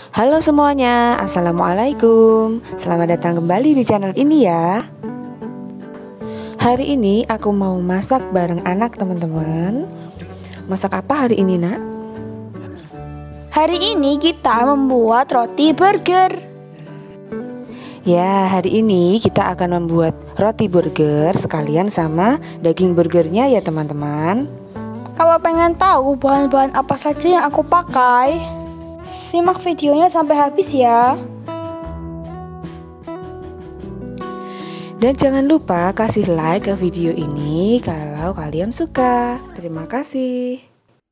Halo semuanya, Assalamualaikum. Selamat datang kembali di channel ini ya. Hari ini aku mau masak bareng anak teman-teman. Masak apa hari ini nak? Hari ini kita membuat roti burger. Ya, hari ini kita akan membuat roti burger sekalian sama daging burgernya ya teman-teman. Kalau pengen tahu bahan-bahan apa saja yang aku pakai, simak videonya sampai habis ya. Dan jangan lupa kasih like ke video ini kalau kalian suka. Terima kasih.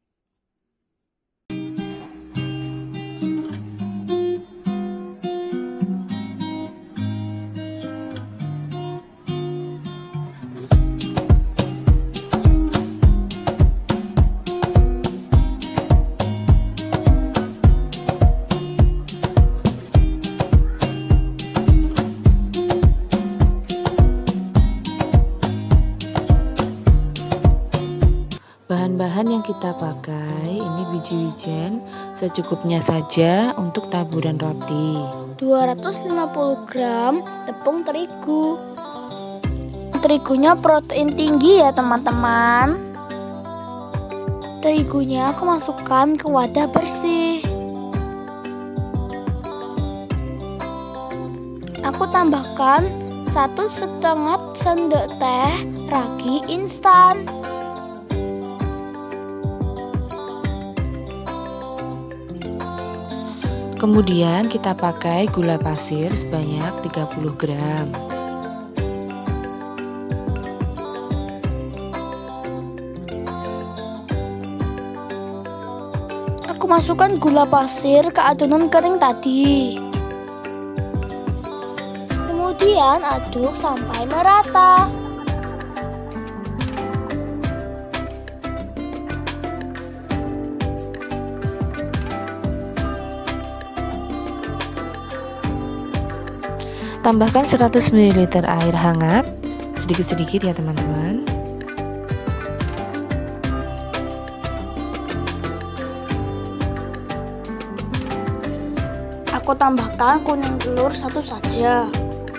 Bahan-bahan yang kita pakai ini biji wijen secukupnya saja untuk taburan roti. 250 gram tepung terigu. Terigunya protein tinggi ya teman-teman. Terigunya aku masukkan ke wadah bersih. Aku tambahkan 1,5 sendok teh ragi instan. Kemudian kita pakai gula pasir sebanyak 30 gram. Aku masukkan gula pasir ke adonan kering tadi. Kemudian aduk sampai merata. Tambahkan 100 ml air hangat, sedikit-sedikit ya teman-teman. Aku tambahkan kuning telur satu saja.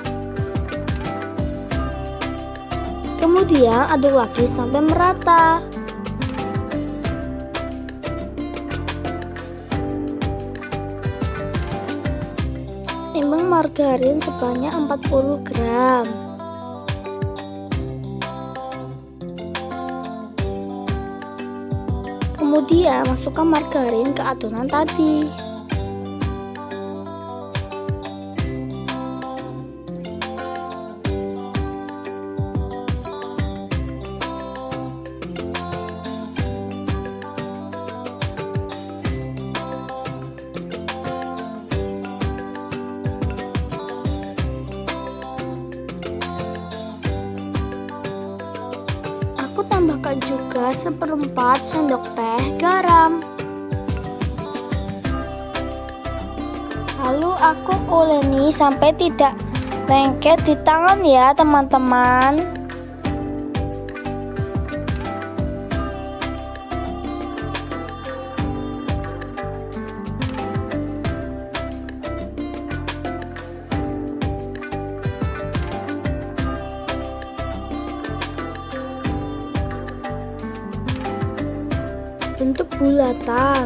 Kemudian aduk lagi sampai merata. Timbang margarin sebanyak 40 gram. Kemudian masukkan margarin ke adonan tadi. Aku tambahkan juga 1/4 sendok teh garam. Lalu aku uleni sampai tidak lengket di tangan ya teman-teman. Bentuk bulatan.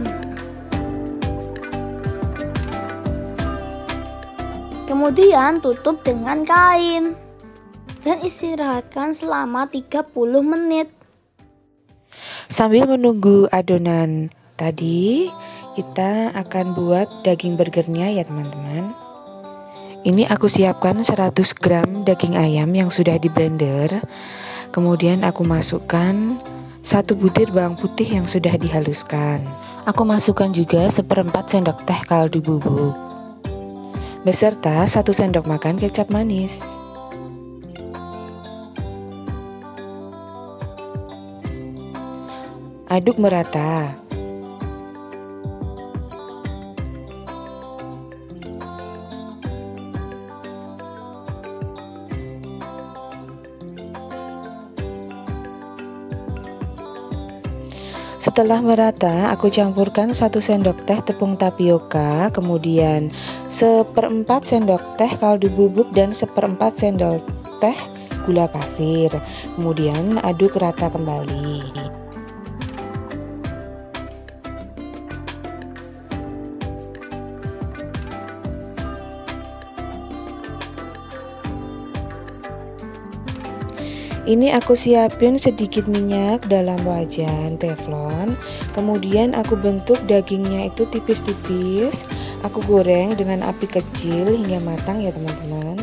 Kemudian tutup dengan kain dan istirahatkan selama 30 menit. Sambil menunggu adonan tadi, kita akan buat daging burgernya ya teman-teman. Ini aku siapkan 100 gram daging ayam yang sudah di blender. Kemudian aku masukkan 1 butir bawang putih yang sudah dihaluskan. Aku masukkan juga 1/4 sendok teh kaldu bubuk beserta 1 sendok makan kecap manis. Aduk merata. Setelah merata, aku campurkan 1 sendok teh tepung tapioka, kemudian 1/4 sendok teh kaldu bubuk dan 1/4 sendok teh gula pasir. Kemudian aduk rata kembali. Ini aku siapin sedikit minyak dalam wajan teflon. Kemudian aku bentuk dagingnya itu tipis-tipis. Aku goreng dengan api kecil hingga matang ya teman-teman.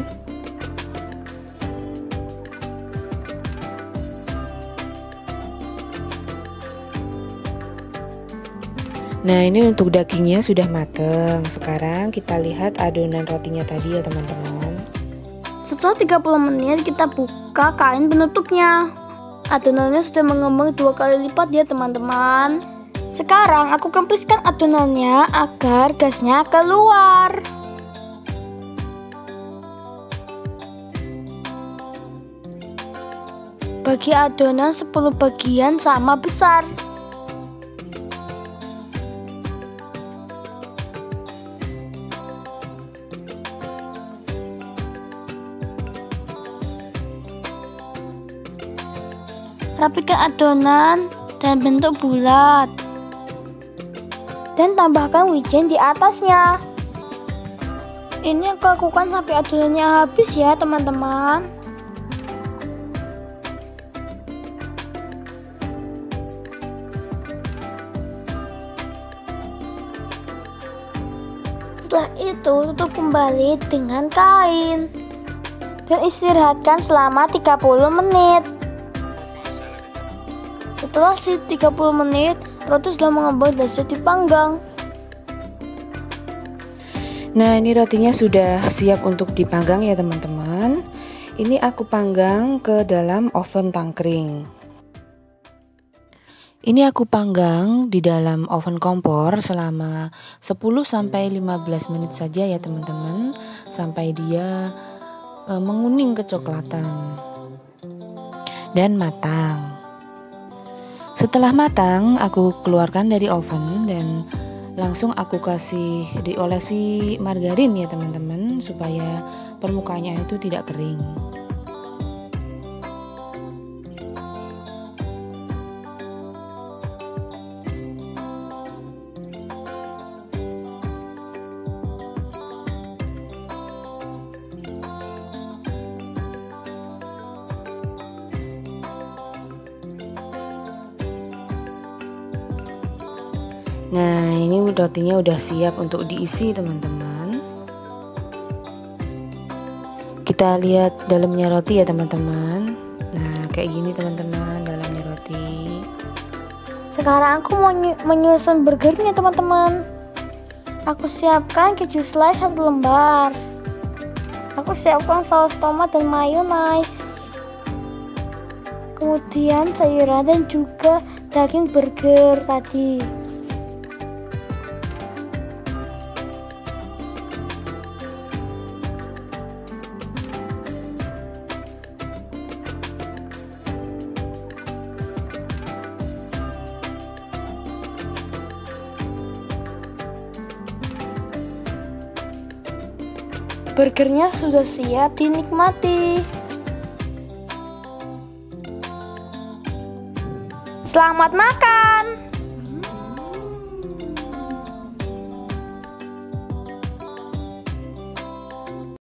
Nah, ini untuk dagingnya sudah matang. Sekarang kita lihat adonan rotinya tadi ya teman-teman. Setelah 30 menit kita buka kain penutupnya. Adonannya sudah mengembang 2 kali lipat ya teman-teman. Sekarang aku kempiskan adonannya agar gasnya keluar. Bagi adonan 10 bagian sama besar. Rapikan adonan dan bentuk bulat. Dan tambahkan wijen di atasnya. Ini aku lakukan sampai adonannya habis ya teman-teman. Setelah itu tutup kembali dengan kain. Dan istirahatkan selama 30 menit. Setelah 30 menit, roti sudah mengembang dan sudah dipanggang. Nah, ini rotinya sudah siap untuk dipanggang ya teman-teman. Ini aku panggang ke dalam oven tangkring. Ini aku panggang di dalam oven kompor selama 10-15 menit saja ya teman-teman, sampai dia menguning kecoklatan dan matang. Setelah matang, aku keluarkan dari oven dan langsung aku kasih diolesi margarin ya teman-teman, supaya permukaannya itu tidak kering. Nah, ini rotinya udah siap untuk diisi teman-teman. Kita lihat dalamnya roti ya teman-teman. Nah, kayak gini teman-teman dalamnya roti. Sekarang aku mau menyusun burgernya teman-teman. Aku siapkan keju slice 1 lembar. Aku siapkan saus tomat dan mayonaise. Kemudian sayuran dan juga daging burger tadi. Burgernya sudah siap dinikmati. Selamat makan!